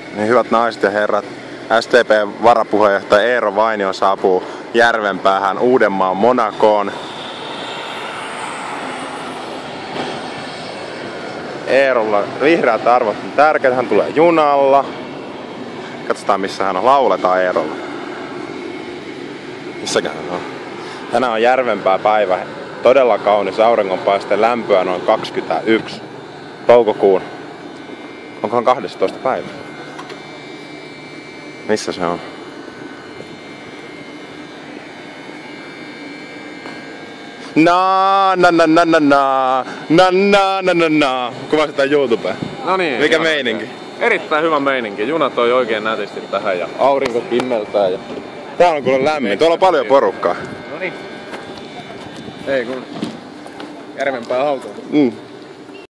Niin hyvät naiset ja herrat, SDP-varapuheenjohtaja Eero Vainio saapuu Järvenpäähän Uudenmaan Monacoon. Eerolla vihreät arvot on tärkeät, hän tulee junalla. Katsotaan missä hän on, lauletaan Eerolla. Missäkään hän on? Tänään on Järvenpää päivä. Todella kaunis auringonpaiste, lämpöä noin 21 toukokuun. Onkohan 12 päivä? Missä se on? Na. Kuvasit tän YouTubeen. No niin. Mikä meininki? Erittäin hyvä meininki. Juna toi oikein nätisti tähän ja aurinko kimmeltää ja... Täällä on kuule lämmin. Tuolla on paljon porukkaa. No niin. Ei kun Järvenpää hautuu.